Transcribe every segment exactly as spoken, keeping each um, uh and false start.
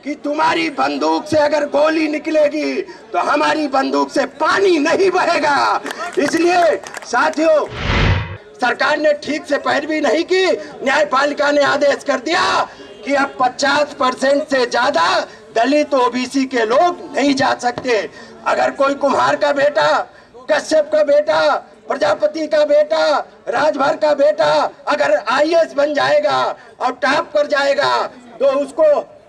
कि तुम्हारी बंदूक से अगर गोली निकलेगी तो हमारी बंदूक से पानी नहीं बहेगा। इसलिए साथियों, सरकार ने ठीक से पैरवी नहीं की। न्यायपालिका ने आदेश कर दिया कि अब पचास परसेंट से ज्यादा दलित ओबीसी के लोग नहीं जा सकते। अगर कोई कुम्हार का बेटा, कश्यप का बेटा, प्रजापति का बेटा, राजभर का बेटा अगर आईएएस बन जाएगा और टॉप कर जाएगा तो उसको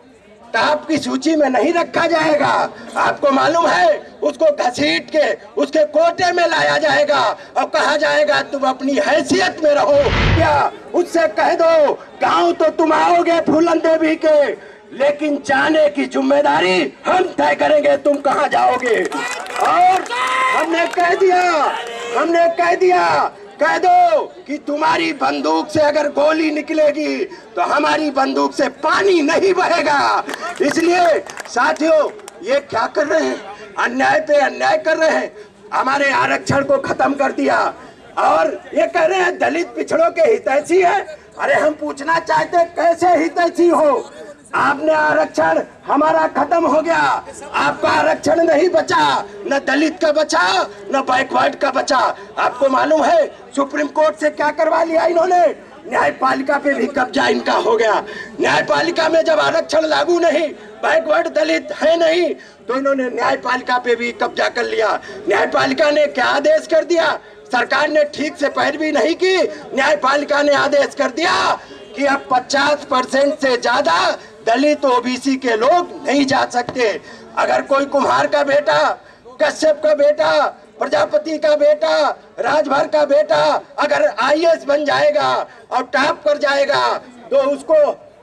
टॉप की सूची में नहीं रखा जाएगा। आपको मालूम है, उसको घसीट के उसके कोटे में लाया जाएगा और कहा जाएगा तुम अपनी हैसियत में रहो। क्या उससे कह दो गांव तो तुम आओगे फूलन देवी के, लेकिन जाने की जिम्मेदारी हम तय करेंगे, तुम कहां जाओगे। और हमने कह दिया हमने कह दिया कह दो कि तुम्हारी बंदूक से अगर गोली निकलेगी तो हमारी बंदूक से पानी नहीं बहेगा। इसलिए साथियों, ये क्या कर रहे हैं, अन्याय पे अन्याय कर रहे हैं। हमारे आरक्षण को खत्म कर दिया और ये कह रहे हैं दलित पिछड़ों के हितैषी है। अरे हम पूछना चाहते कैसे हितैषी हो? आपने आरक्षण हमारा खत्म हो गया, आपका आरक्षण नहीं बचा, न दलित का बचा न बैकवर्ड का बचा। आपको मालूम है सुप्रीम कोर्ट से क्या करवा लिया इन्होंने? न्यायपालिका पे भी कब्जा इनका हो गया। न्यायपालिका में जब आरक्षण लागू नहीं, बैकवर्ड दलित है नहीं, तो इन्होंने न्यायपालिका पे भी कब्जा कर लिया। न्यायपालिका ने क्या आदेश कर दिया? सरकार ने ठीक से पैरवी नहीं की। न्यायपालिका ने आदेश कर दिया कि अब पचास परसेंट से ज्यादा दलित ओबीसी के लोग नहीं जा सकते। अगर कोई कुम्हार का बेटा, कश्यप का बेटा, प्रजापति का बेटा, राजभर का बेटा अगर आईएएस बन जाएगा और टॉप कर जाएगा तो उसको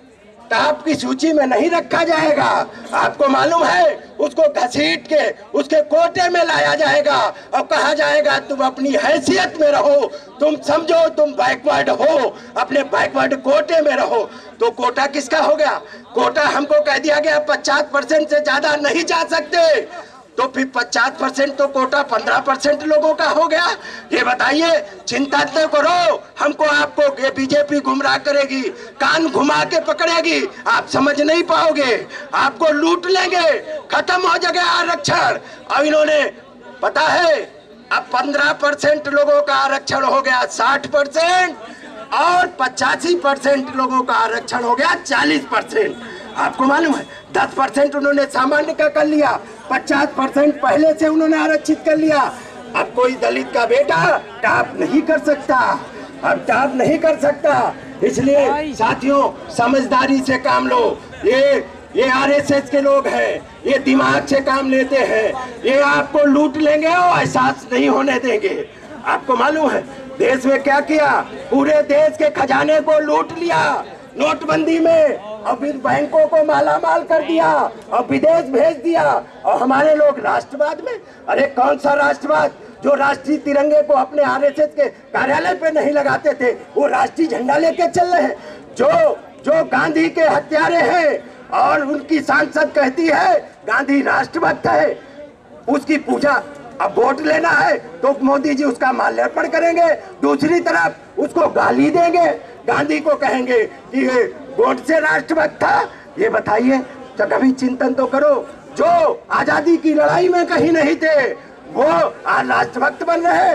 टॉप की सूची में नहीं रखा जाएगा। आपको मालूम है, उसको घसीट के उसके कोटे में लाया जाएगा और कहा जाएगा तुम अपनी हैसियत में रहो, तुम समझो तुम बैकवर्ड हो, अपने बैकवर्ड कोटे में रहो। तो कोटा किसका हो गया? कोटा हमको कह दिया गया पचास परसेंट से ज्यादा नहीं जा सकते, तो फिर पचास परसेंट तो कोटा पंद्रह परसेंट लोगों का हो गया। ये बताइए, चिंता तो करो, हमको आपको ये बीजेपी गुमराह करेगी, कान घुमा के पकड़ेगी, आप समझ नहीं पाओगे, आपको लूट लेंगे, खत्म हो जाएगा आरक्षण। अब इन्होंने पता है अब पंद्रह परसेंट लोगों का आरक्षण हो गया साठ परसेंट और पचासी परसेंट लोगों का आरक्षण हो गया चालीस परसेंट। आपको मालूम है दस परसेंट उन्होंने सामान्य का कर लिया, पचास परसेंट पहले से उन्होंने आरक्षित कर लिया। अब कोई दलित का बेटा टॉप नहीं कर सकता, अब टॉप नहीं कर सकता। इसलिए साथियों, समझदारी से काम लो। ये ये आरएसएस के लोग हैं, ये दिमाग से काम लेते हैं, ये आपको लूट लेंगे और एहसास नहीं होने देंगे। आपको मालूम है देश में क्या किया? पूरे देश के खजाने को लूट लिया नोटबंदी में और फिर बैंकों को मालामाल कर दिया और विदेश भेज दिया। और हमारे लोग राष्ट्रवाद में, अरे कौन सा राष्ट्रवाद? जो राष्ट्रीय तिरंगे को अपने आरएसएस के कार्यालय पे नहीं लगाते थे, वो राष्ट्रीय झंडा लेके चल रहे हैं। जो जो गांधी के हत्यारे हैं और उनकी सांसद कहती है गांधी राष्ट्रभक्त है, उसकी पूजा। अब वोट लेना है तो मोदी जी उसका माल्यार्पण करेंगे, दूसरी तरफ उसको गाली देंगे, गांधी को कहेंगे कि ये वोट से राष्ट्रभक्त था। ये बताइए, तो कभी चिंतन तो करो। जो आजादी की लड़ाई में कहीं नहीं थे वो आज राष्ट्रभक्त बन रहे।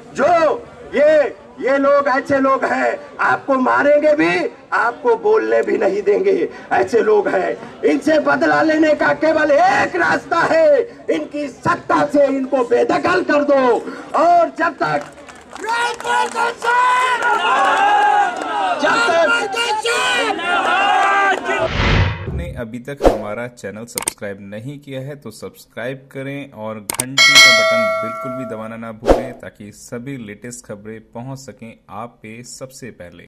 जो ये ये लोग ऐसे लोग हैं, आपको मारेंगे भी, आपको बोलने भी नहीं देंगे, ऐसे लोग हैं। इनसे बदला लेने का केवल एक रास्ता है, इनकी सत्ता से इनको बेदखल कर दो। और जब तक आपने अभी तक हमारा चैनल सब्सक्राइब नहीं किया है तो सब्सक्राइब करें और घंटी का बटन बिल्कुल भी दबाना ना भूलें ताकि सभी लेटेस्ट खबरें पहुंच सकें आप पे सबसे पहले।